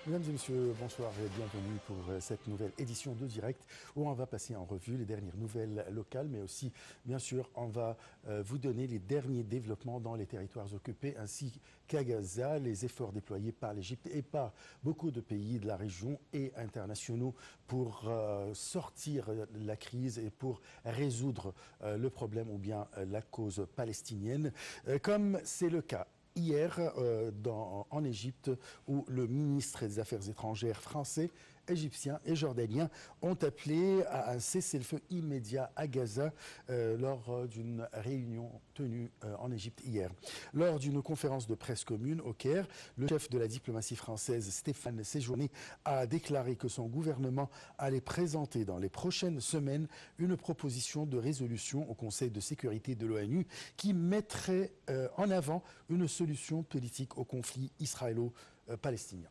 Mesdames et messieurs, bonsoir et bienvenue pour cette nouvelle édition de Direct où on va passer en revue les dernières nouvelles locales, mais aussi, bien sûr, on va vous donner les derniers développements dans les territoires occupés ainsi qu'à Gaza, les efforts déployés par l'Égypte et par beaucoup de pays de la région et internationaux pour sortir de la crise et pour résoudre le problème ou bien la cause palestinienne, comme c'est le cas hier en Égypte, où le ministre des Affaires étrangères français, égyptien et jordanien ont appelé à un cessez-le-feu immédiat à Gaza lors d'une réunion tenue en Égypte hier. Lors d'une conférence de presse commune au Caire, le chef de la diplomatie française, Stéphane Séjourné, a déclaré que son gouvernement allait présenter dans les prochaines semaines une proposition de résolution au Conseil de sécurité de l'ONU qui mettrait en avant une solution politique au conflit israélo-palestinien.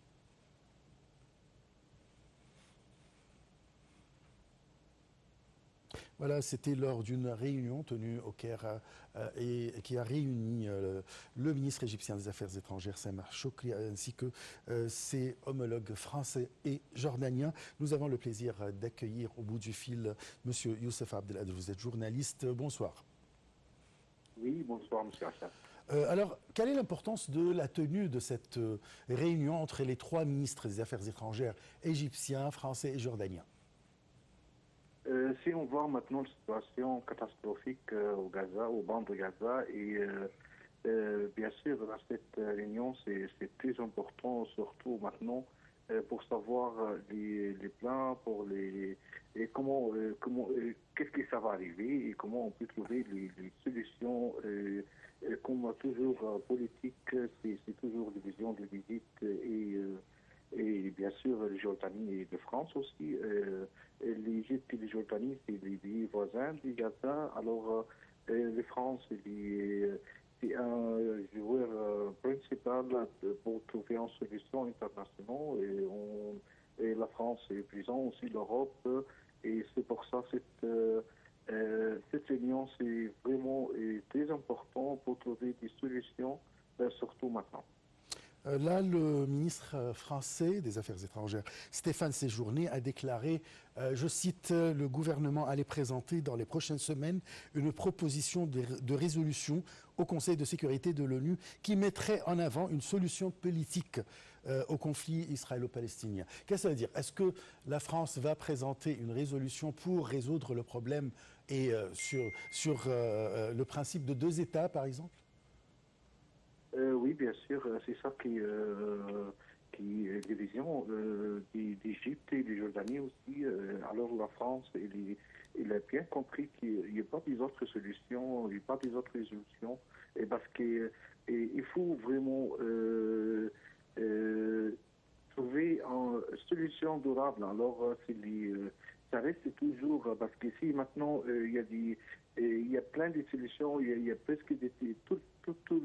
Voilà, c'était lors d'une réunion tenue au Caire et qui a réuni le ministre égyptien des Affaires étrangères, Samar Chokri, ainsi que ses homologues français et jordaniens. Nous avons le plaisir d'accueillir au bout du fil M. Youssef Abdelhad. Vous êtes journaliste. Bonsoir. Oui, bonsoir, monsieur Assad. Alors, quelle est l'importance de la tenue de cette réunion entre les trois ministres des Affaires étrangères égyptiens, français et jordaniens? Si on voit maintenant la situation catastrophique au Gaza, au banc de Gaza, et bien sûr, cette réunion, c'est très important, surtout maintenant, pour savoir les plans, pour et qu'est-ce qui ça va arriver et comment on peut trouver les solutions. Comme toujours, politique, c'est toujours des visions de visite et bien sûr, la Jordanie et la France aussi. L'Égypte et la Jordanie, c'est les pays voisins du Gaza. Alors, la France, c'est un joueur principal pour trouver une solution internationale. Et la France est présente aussi, l'Europe. Et c'est pour ça cette réunion, c'est vraiment très important pour trouver des solutions, surtout maintenant. Là, le ministre français des Affaires étrangères, Stéphane Séjourné, a déclaré, je cite, le gouvernement allait présenter dans les prochaines semaines une proposition de résolution au Conseil de sécurité de l'ONU qui mettrait en avant une solution politique au conflit israélo-palestinien. Qu'est-ce que ça veut dire? Est-ce que la France va présenter une résolution pour résoudre le problème et sur le principe de deux États, par exemple? Oui, bien sûr, c'est ça qui est division d'Égypte et de Jordanie aussi. Alors la France, il a bien compris qu'il n'y a pas des autres solutions, il n'y a pas des autres résolutions, et parce qu'il faut vraiment trouver une solution durable. Alors, ça reste toujours, parce que si maintenant il y a plein de solutions, il y a presque tout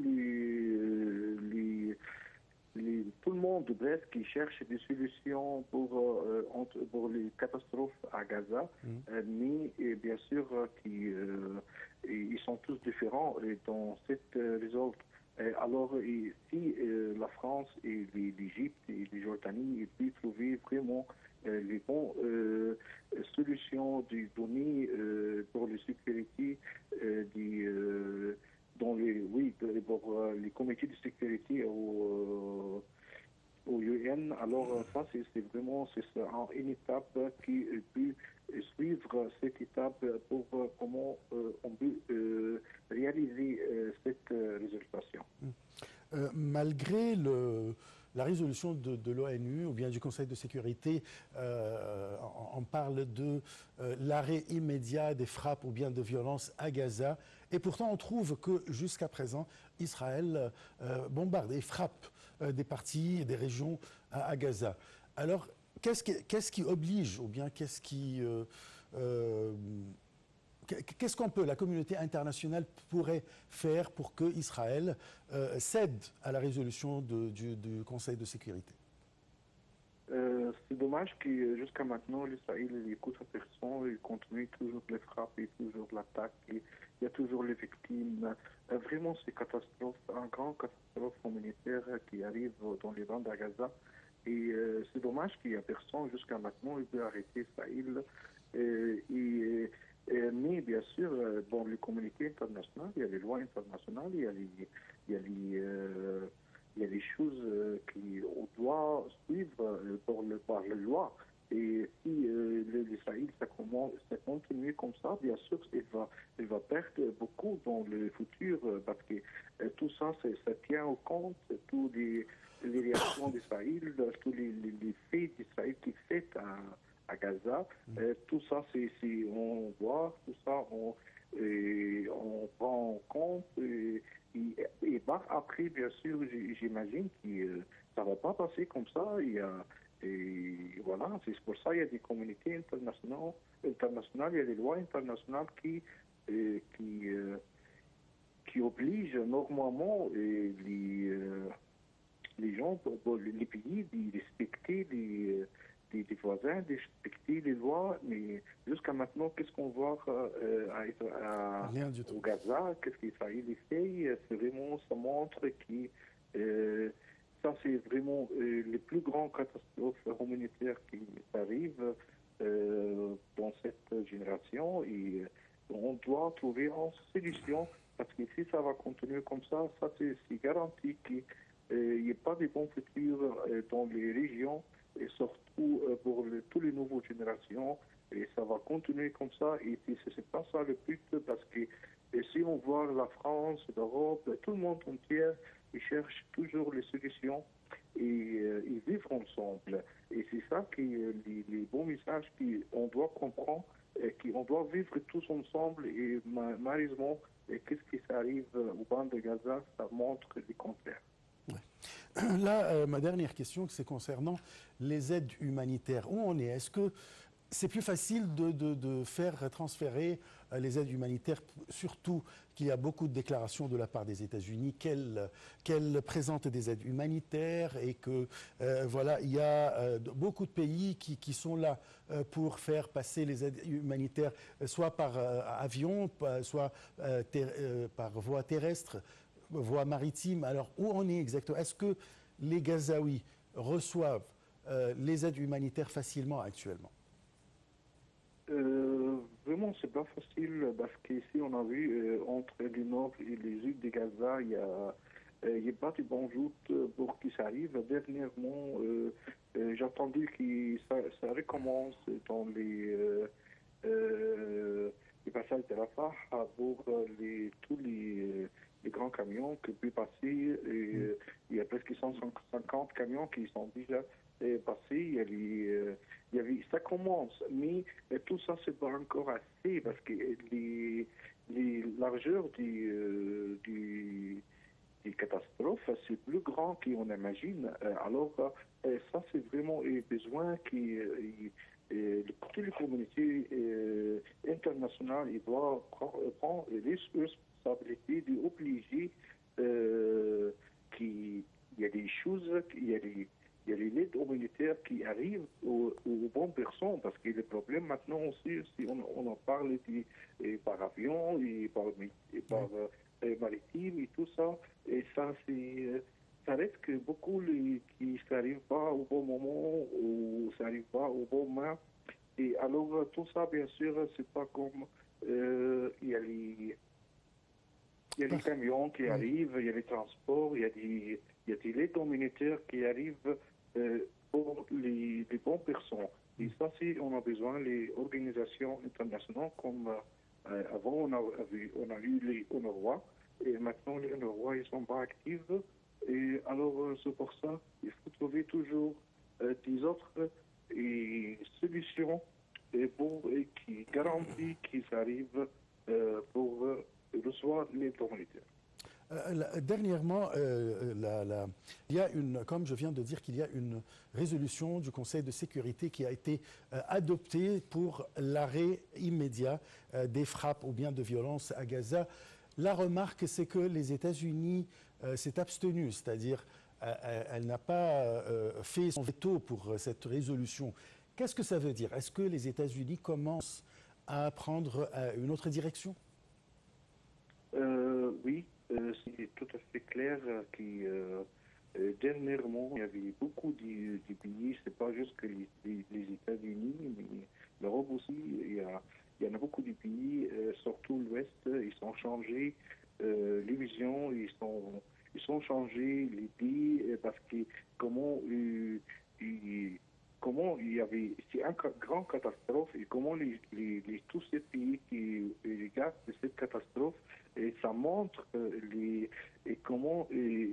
le monde bref qui cherche des solutions pour les catastrophes à Gaza, mais bien sûr ils sont tous différents dans cette résolve. Alors, si la France et l'Égypte et la Jordanie peuvent trouver vraiment les bonnes solutions de données pour la sécurité pour les comités de sécurité au UN. Alors ça, c'est vraiment une étape qui peut suivre cette étape pour comment on peut réaliser cette résolution. Malgré la résolution de l'ONU ou bien du Conseil de sécurité, on parle de l'arrêt immédiat des frappes ou bien de violences à Gaza. Et pourtant, on trouve que jusqu'à présent, Israël bombarde et frappe des parties et des régions à Gaza. Alors, qu'est-ce qui oblige ou bien qu'est-ce qu'on peut, la communauté internationale pourrait faire pour que Israël cède à la résolution du Conseil de sécurité? C'est dommage que jusqu'à maintenant, l'Israël écoute à personne, il continue toujours les frappes et toujours l'attaque, il y a toujours les victimes. Vraiment, c'est une grande catastrophe humanitaire qui arrive dans les bandes à Gaza. Et c'est dommage qu'il n'y a personne jusqu'à maintenant qui peut arrêter Israël. Mais bien sûr, dans les communautés internationales, il y a les lois internationales, il y a les choses qu'on doit suivre par les lois. Et si l'Israël ça continue comme ça, bien sûr, il va perdre beaucoup dans le futur parce que tout ça, ça tient au compte tous les réactions d'Israël, tous les faits d'Israël qui fait à Gaza. Tout ça, on voit, tout ça, on prend en compte. Après, bien sûr, j'imagine que ça ne va pas passer comme ça. Et voilà, c'est pour ça qu'il y a des communautés internationales, il y a des lois internationales qui obligent normalement les gens, les pays, de respecter des voisins, de respecter les lois. Mais jusqu'à maintenant, qu'est-ce qu'on voit Rien du tout. au Gaza? Qu'est-ce qu'Israël fait? C'est vraiment, ça montre que ça, c'est vraiment les plus grandes catastrophes humanitaires qui arrivent dans cette génération. Et on doit trouver une solution parce que si ça va continuer comme ça c'est garanti qu'il n'y ait pas de bons futurs dans les régions et surtout pour toutes les nouvelles générations. Et ça va continuer comme ça. Et c'est pas ça le but parce que si on voit la France, l'Europe, tout le monde entier, ils cherchent toujours les solutions et ils vivent ensemble. Et c'est ça qui les bons messages qu'on doit comprendre, qu'on doit vivre tous ensemble. Et malheureusement, qu'est-ce qui s'arrive au banc de Gaza, ça montre le contraire. Ouais. Là, ma dernière question, c'est concernant les aides humanitaires. Où on est? Est-ce que c'est plus facile de faire transférer les aides humanitaires, surtout qu'il y a beaucoup de déclarations de la part des États-Unis qu'elles présentent des aides humanitaires et que voilà, il y a beaucoup de pays qui sont là pour faire passer les aides humanitaires, soit par avion, soit par voie terrestre, voie maritime. Alors, où on est exactement? Est-ce que les Gazaouis reçoivent les aides humanitaires facilement actuellement? Vraiment, c'est pas facile parce qu'ici, on a vu entre le nord et les îles de Gaza, il y a pas de bonnes routes pour qu'ils arrivent. Dernièrement, j'ai entendu que ça recommence dans les passages de Rafah pour tous les grands camions qui peuvent passer. Il y a presque 150 camions qui sont déjà passés. Ça commence, mais tout ça, c'est pas encore assez parce que les largeurs des catastrophes, c'est plus grand qu'on imagine. Alors, ça, c'est vraiment un besoin qui toutes les communautés internationales doivent prendre les responsabilités d'obliger qu'il y a des choses, il y a les aides humanitaires qui arrivent aux bonnes personnes, parce que le problème maintenant aussi, si on en parle par avion et par maritime et tout ça, et ça ça reste que beaucoup qui n'arrivent pas au bon moment ou ça n'arrive pas au bon moment. Et alors tout ça, bien sûr, c'est pas comme il y a les camions qui arrivent, il y a les transports, il y a des aides humanitaires qui arrivent pour les bonnes personnes. Et ça, si on a besoin des organisations internationales comme avant, on a eu les UNRWA, et maintenant les UNRWA, ils sont pas actifs. Et alors, c'est pour ça il faut trouver toujours des autres solutions qui garantissent qu'ils arrivent pour recevoir l'aide humanitaire. Dernièrement, il y a comme je viens de dire, qu'il y a une résolution du Conseil de sécurité qui a été adoptée pour l'arrêt immédiat des frappes ou bien de violences à Gaza. La remarque, c'est que les États-Unis s'est abstenu, c'est-à-dire elle n'a pas fait son veto pour cette résolution. Qu'est-ce que ça veut dire? Est-ce que les États-Unis commencent à prendre une autre direction? Oui, c'est tout à fait clair Dernièrement, il y avait beaucoup de pays, c'est pas juste que les États-Unis, mais l'Europe aussi, il y en a beaucoup de pays, surtout l'Ouest, ils ont changé les visions, ils ont changé l'idée parce que comment, il- comment il y avait, c'est une grande catastrophe et comment tous ces pays qui regardent cette catastrophe, et ça montre et comment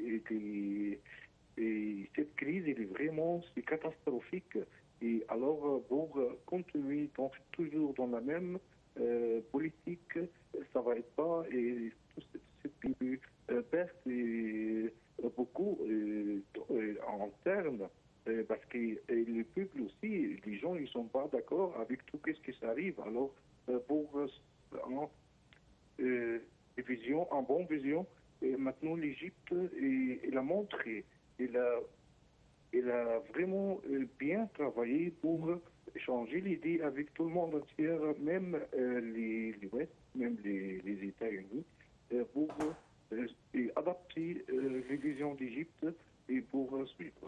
et cette crise, elle est vraiment c'est catastrophique. Et alors, pour continuer donc, toujours dans la même politique, ça va être pas. Et tout ce pays perd beaucoup en termes. Parce que le peuple aussi, les gens, ils sont pas d'accord avec tout ce qui s'arrive. Alors, pour en vision, en bonne vision, et maintenant l'Égypte, elle a montré, elle a, elle a vraiment bien travaillé pour changer l'idée avec tout le monde entier, même les Ouest, même les États-Unis, pour et adapter les visions d'Égypte et pour suivre.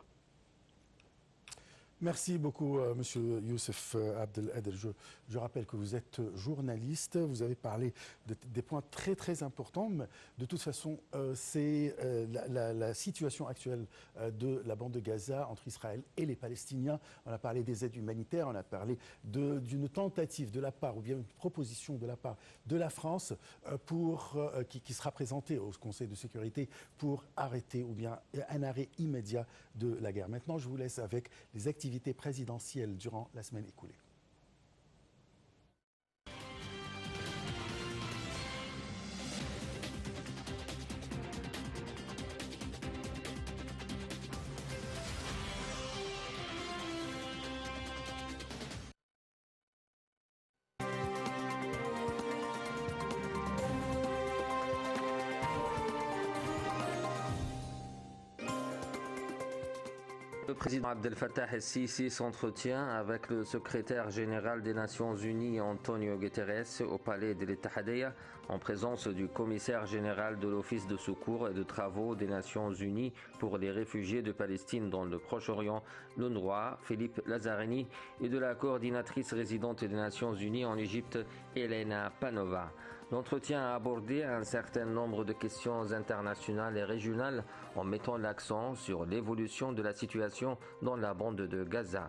Merci beaucoup, Monsieur Youssef Abdelader. Je rappelle que vous êtes journaliste. Vous avez parlé des points très très importants. Mais de toute façon, c'est la situation actuelle de la bande de Gaza entre Israël et les Palestiniens. On a parlé des aides humanitaires, on a parlé d'une tentative de la part, ou bien une proposition de la part de la France qui sera présentée au Conseil de sécurité pour arrêter, ou bien un arrêt immédiat de la guerre. Maintenant, je vous laisse avec les activités présidentielles durant la semaine écoulée. Le président Abdel Fattah el-Sisi s'entretient avec le secrétaire général des Nations Unies Antonio Guterres au palais de l'Ittihadiyya en présence du commissaire général de l'Office de secours et de travaux des Nations Unies pour les réfugiés de Palestine dans le Proche-Orient, l'UNRWA, Philippe Lazzarini, et de la coordinatrice résidente des Nations Unies en Égypte, Elena Panova. L'entretien a abordé un certain nombre de questions internationales et régionales en mettant l'accent sur l'évolution de la situation dans la bande de Gaza.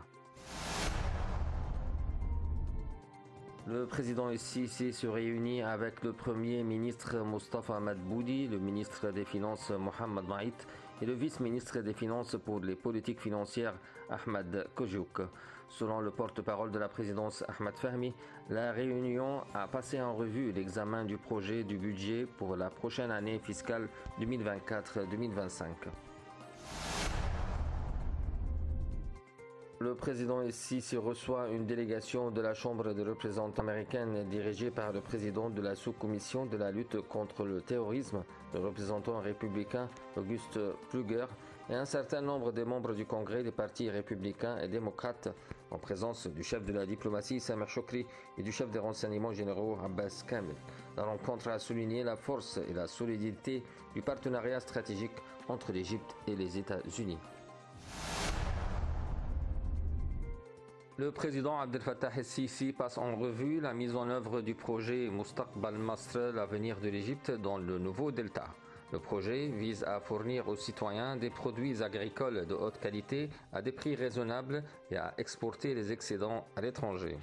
Le président el-Sisi se réunit avec le Premier ministre Mustafa Madbouli, le ministre des Finances Mohamed Maït et le vice-ministre des Finances pour les politiques financières Ahmed Kojouk. Selon le porte-parole de la présidence Ahmed Fahmi, la réunion a passé en revue l'examen du projet du budget pour la prochaine année fiscale 2024-2025. Le président el-Sisi reçoit une délégation de la Chambre des représentants américaine dirigée par le président de la sous-commission de la lutte contre le terrorisme, le représentant républicain Auguste Pluger, et un certain nombre de membres du Congrès des partis républicains et démocrates, en présence du chef de la diplomatie Samer Chokri et du chef des renseignements généraux Abbas Kamel. La rencontre a souligné la force et la solidité du partenariat stratégique entre l'Égypte et les États-Unis. Le président Abdel Fattah el-Sisi passe en revue la mise en œuvre du projet Mustaqbal Masr, l'avenir de l'Égypte dans le nouveau delta. Le projet vise à fournir aux citoyens des produits agricoles de haute qualité à des prix raisonnables et à exporter les excédents à l'étranger.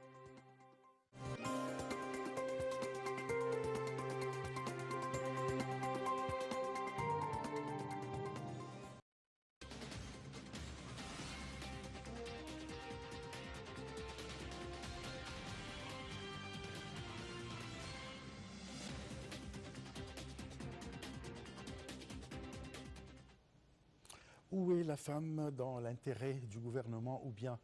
Où est la femme dans l'intérêt du gouvernement ou bien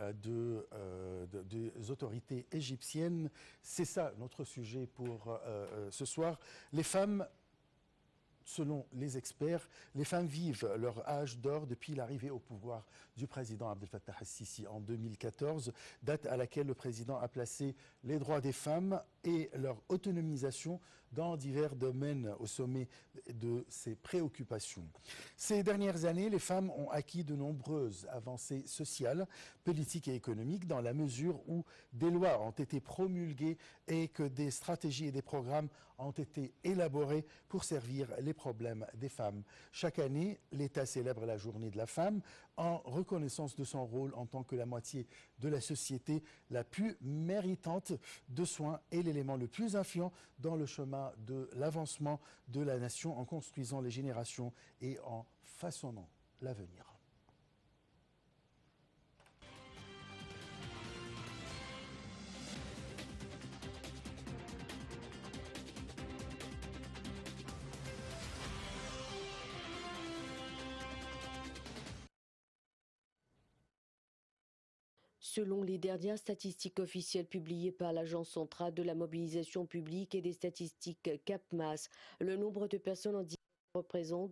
des autorités égyptiennes? C'est ça notre sujet pour ce soir. Les femmes, selon les experts, les femmes vivent leur âge d'or depuis l'arrivée au pouvoir du président Abdel Fattah el-Sisi en 2014, date à laquelle le président a placé les droits des femmes et leur autonomisation dans divers domaines au sommet de ces préoccupations. Ces dernières années, les femmes ont acquis de nombreuses avancées sociales, politiques et économiques dans la mesure où des lois ont été promulguées et que des stratégies et des programmes ont été élaborés pour servir les problèmes des femmes. Chaque année, l'État célèbre la journée de la femme en reconnaissance de son rôle en tant que la moitié de la société la plus méritante de soins et l'élément le plus influent dans le chemin de l'avancement de la nation en construisant les générations et en façonnant l'avenir. Selon les dernières statistiques officielles publiées par l'Agence centrale de la mobilisation publique et des statistiques CAPMAS, le nombre de personnes handicapées représente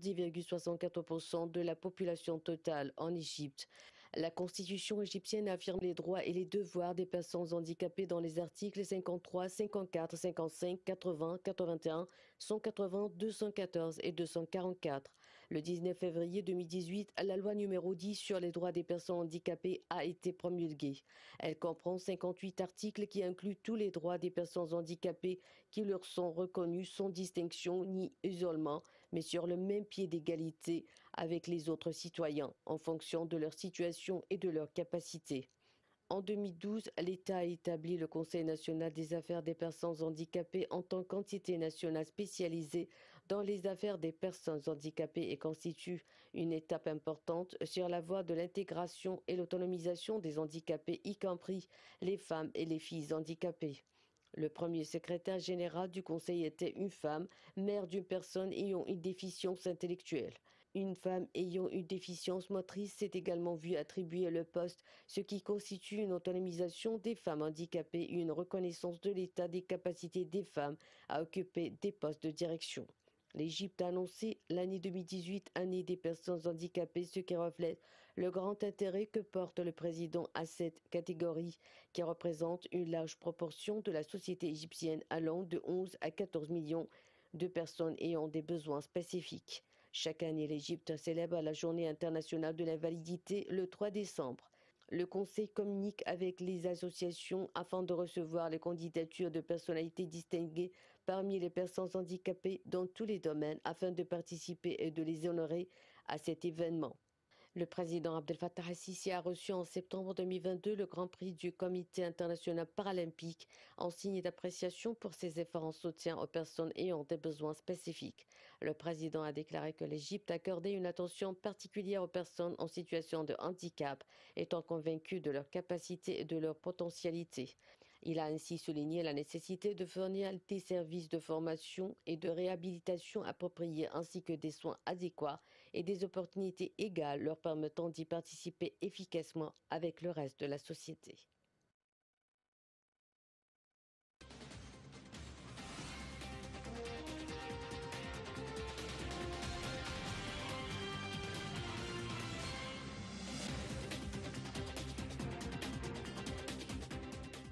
10,64% de la population totale en Égypte. La Constitution égyptienne affirme les droits et les devoirs des personnes handicapées dans les articles 53, 54, 55, 80, 81, 180, 214 et 244. Le 19 février 2018, la loi numéro 10 sur les droits des personnes handicapées a été promulguée. Elle comprend 58 articles qui incluent tous les droits des personnes handicapées qui leur sont reconnus sans distinction ni isolement, mais sur le même pied d'égalité avec les autres citoyens en fonction de leur situation et de leurs capacités. En 2012, l'État a établi le Conseil national des affaires des personnes handicapées en tant qu'entité nationale spécialisée dans les affaires des personnes handicapées et constitue une étape importante sur la voie de l'intégration et l'autonomisation des handicapés, y compris les femmes et les filles handicapées. Le premier secrétaire général du Conseil était une femme, mère d'une personne ayant une déficience intellectuelle. Une femme ayant une déficience motrice s'est également vue attribuer le poste, ce qui constitue une autonomisation des femmes handicapées et une reconnaissance de l'état des capacités des femmes à occuper des postes de direction. L'Égypte a annoncé l'année 2018 année des personnes handicapées, ce qui reflète le grand intérêt que porte le président à cette catégorie, qui représente une large proportion de la société égyptienne allant de 11 à 14 millions de personnes ayant des besoins spécifiques. Chaque année, l'Égypte célèbre la Journée internationale de l'invalidité le 3 décembre. Le Conseil communique avec les associations afin de recevoir les candidatures de personnalités distinguées parmi les personnes handicapées dans tous les domaines afin de participer et de les honorer à cet événement. Le président Abdel Fattah el-Sisi a reçu en septembre 2022 le Grand Prix du Comité international paralympique en signe d'appréciation pour ses efforts en soutien aux personnes ayant des besoins spécifiques. Le président a déclaré que l'Égypte accordait une attention particulière aux personnes en situation de handicap, étant convaincu de leurs capacités et de leurs potentialités. Il a ainsi souligné la nécessité de fournir des services de formation et de réhabilitation appropriés ainsi que des soins adéquats et des opportunités égales leur permettant d'y participer efficacement avec le reste de la société.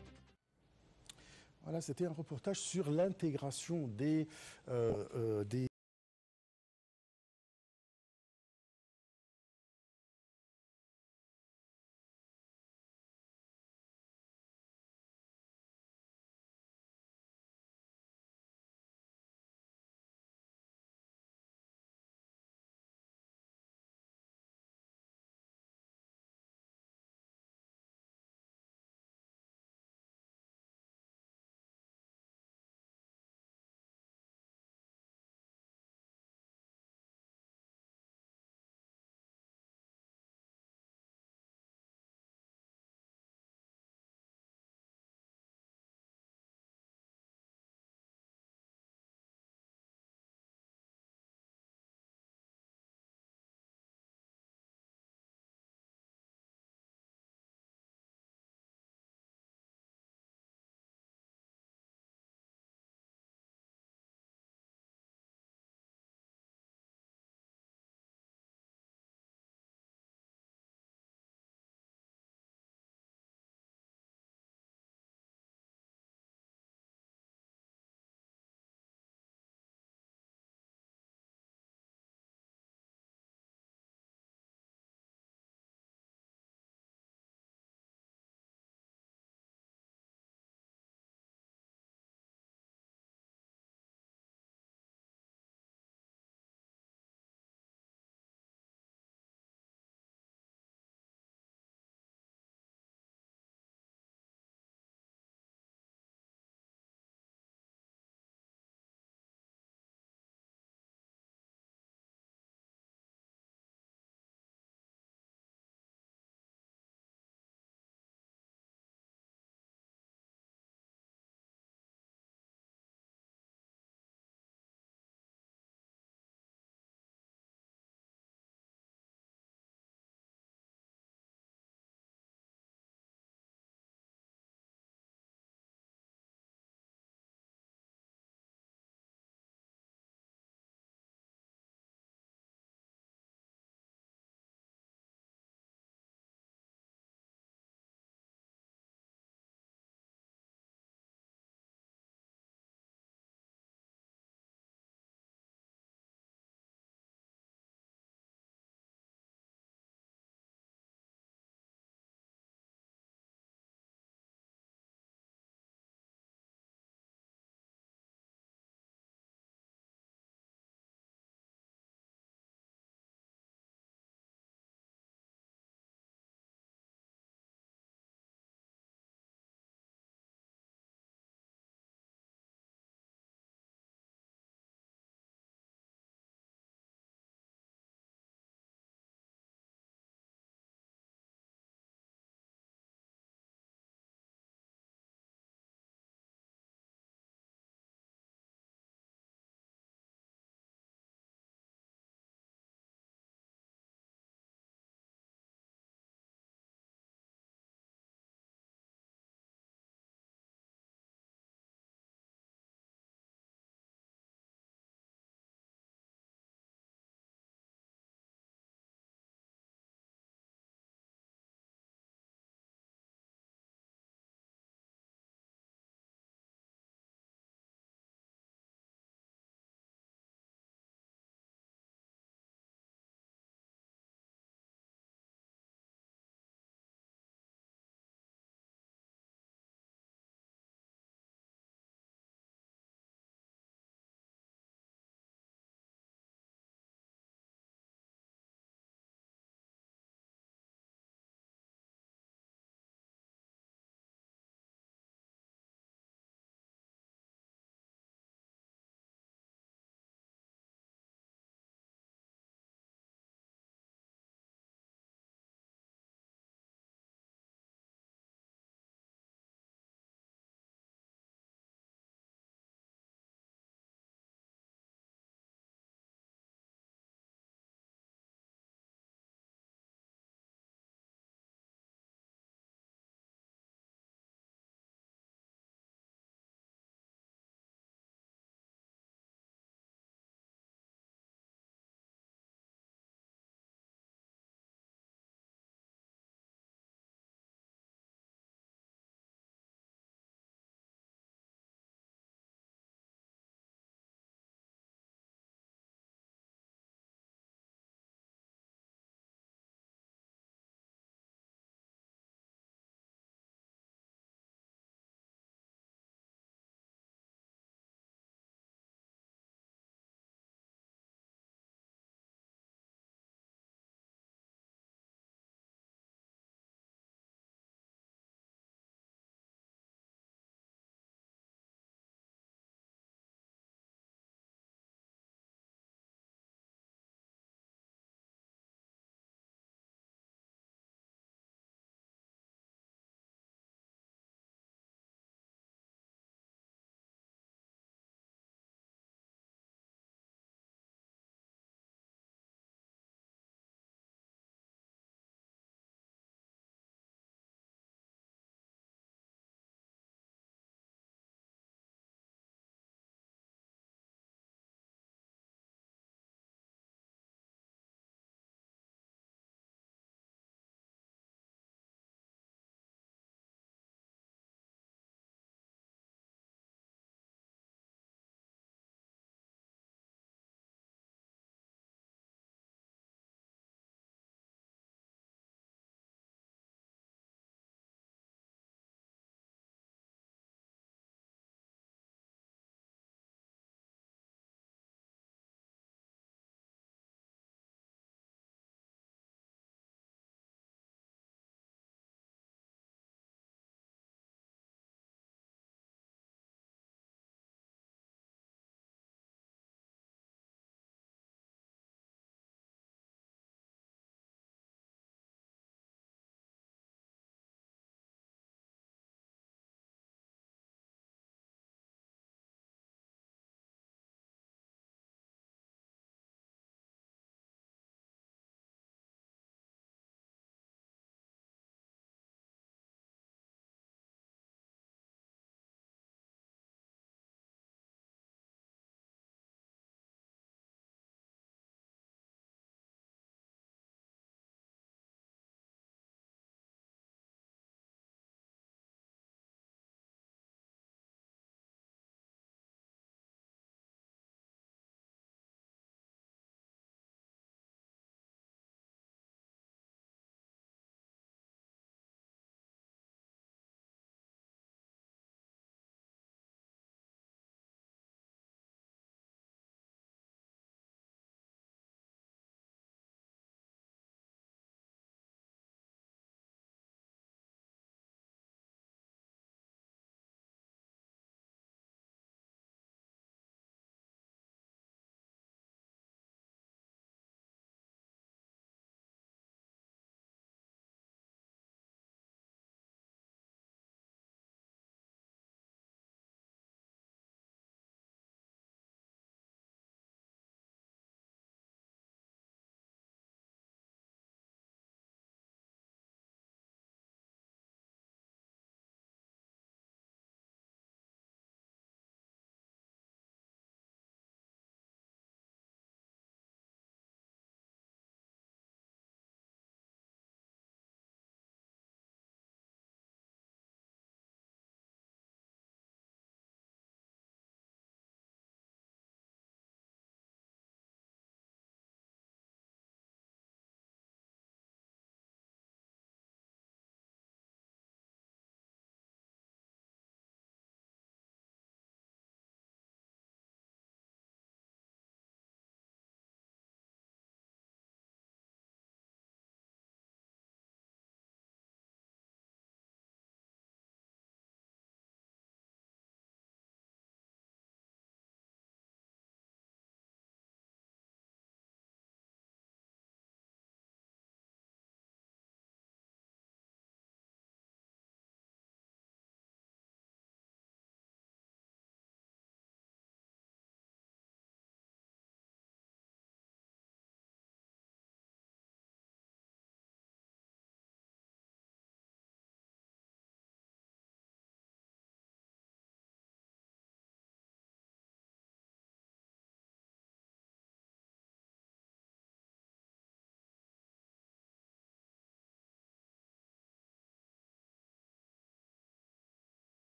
Voilà, c'était un reportage sur l'intégration des